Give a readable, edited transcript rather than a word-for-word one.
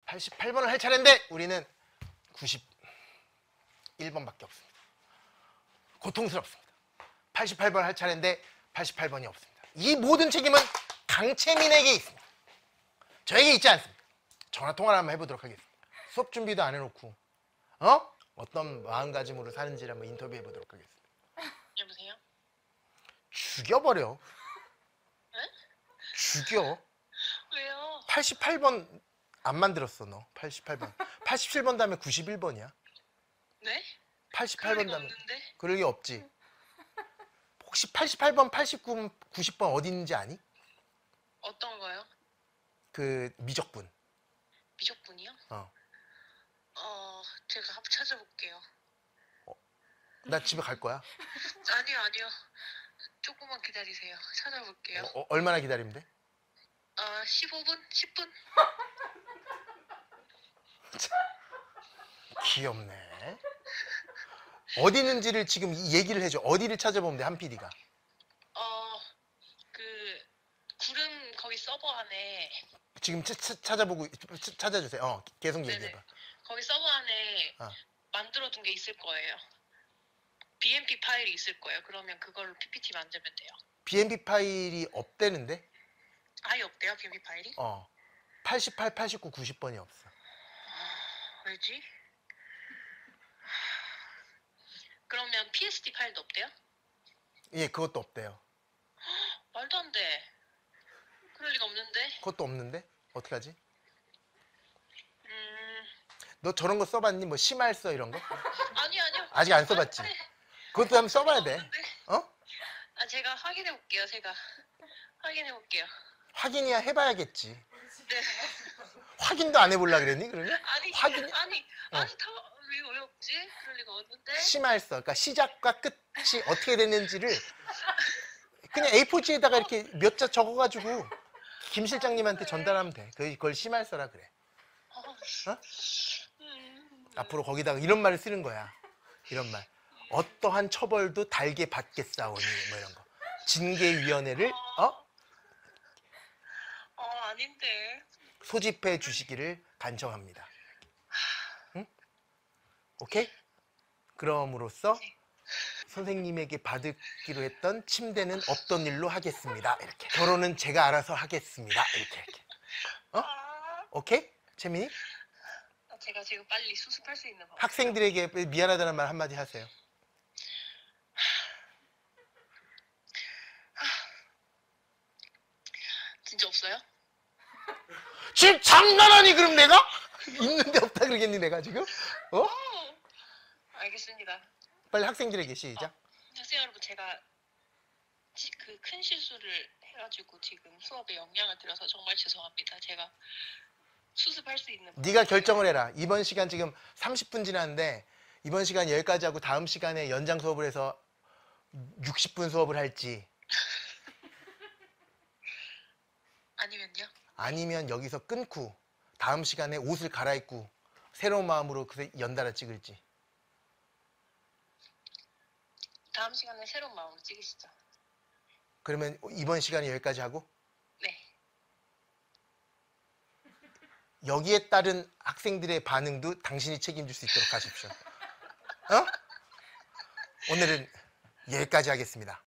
88번을 할 차례인데 우리는 91번밖에 없습니다. 고통스럽습니다. 88번 할 차례인데 88번이 없습니다. 이 모든 책임은 강채민에게 있습니다. 저에게 있지 않습니다. 전화통화를 한번 해보도록 하겠습니다. 수업 준비도 안 해놓고 어떤 마음가짐으로 사는지를 한번 인터뷰해보도록 하겠습니다. 여보세요? 죽여버려. 네? 죽여. 왜요? 88번 안 만들었어 너. 88번. 87번 다음에 91번이야. 네? 88번 다음에. 없는데? 그럴 리 없지. 혹시 88번, 89번, 90번 어디 있는지 아니? 어떤 거요? 그 미적분. 미적분이요? 제가 한번 찾아볼게요. 나 집에 갈 거야. 아니요. 조금만 기다리세요. 찾아볼게요. 얼마나 기다리면 돼? 15분? 10분? 귀엽네. 어디 있는지를 지금 얘기를 해줘. 어디를 찾아보면 돼, 한 PD가. 구름 거기 서버 안에 지금 찾아보고 찾아주세요. 계속 네네. 얘기해봐. 거기 서버 안에 만들어둔 게 있을 거예요. BMP 파일이 있을 거예요. 그러면 그걸로 PPT 만들면 돼요. BMP 파일이 없대는데? 아예 없대요, BMP 파일이? 88, 89, 90번이 없어. 왜지? 그러면 PSD 파일도 없대요? 예, 그것도 없대요. 말도 안 돼. 그럴 리가 없는데. 그것도 없는데? 어떡하지? 너 저런 거 써봤니? 뭐 심할서 이런 거? 아니요. 아직 안 써봤지? 그것도 한번 써봐야 돼. 제가 확인해 볼게요. 확인해 볼게요. 확인이야 해봐야겠지. 네. 확인도 안 해볼라 그랬니? 그러면? 아니, 왜 없지? 그럴 리가 없는데. 심할서, 그러니까 시작과 끝이 어떻게 됐는지를 그냥 A4지에다가 이렇게 몇 자 적어가지고 김 실장님한테 전달하면 돼. 그걸 심할서라 그래. 앞으로 거기다가 이런 말을 쓰는 거야. 이런 말. 어떠한 처벌도 달게 받겠사오니 뭐 이런 거. 징계위원회를 아닌데. 소집해 주시기를 간청합니다. 응? 오케이? 그럼으로써 선생님에게 받기로 했던 침대는 없던 일로 하겠습니다. 이렇게. 결혼은 제가 알아서 하겠습니다. 이렇게. 오케이? 채민이? 제가 지금 빨리 수습할 수 있는 방. 학생들에게 미안하다는 말 한마디 하세요. 진짜 없어요? 지금 장난하니 그럼 내가? 있는데 없다 그러겠니 내가 지금? 알겠습니다. 빨리 학생들에게 시작. 학생 여러분, 제가 그 큰 실수를 해가지고 지금 수업에 영향을 드려서 정말 죄송합니다. 제가 수습할 수 있는. 네가 결정을 해라. 이번 시간 지금 30분 지났는데 이번 시간 여기까지 하고 다음 시간에 연장 수업을 해서 60분 수업을 할지 아니면요? 아니면 여기서 끊고 다음 시간에 옷을 갈아입고 새로운 마음으로 연달아 찍을지. 다음 시간에 새로운 마음으로 찍으시죠. 그러면 이번 시간에 여기까지 하고 네. 여기에 따른 학생들의 반응도 당신이 책임질 수 있도록 하십시오. 오늘은 여기까지 하겠습니다.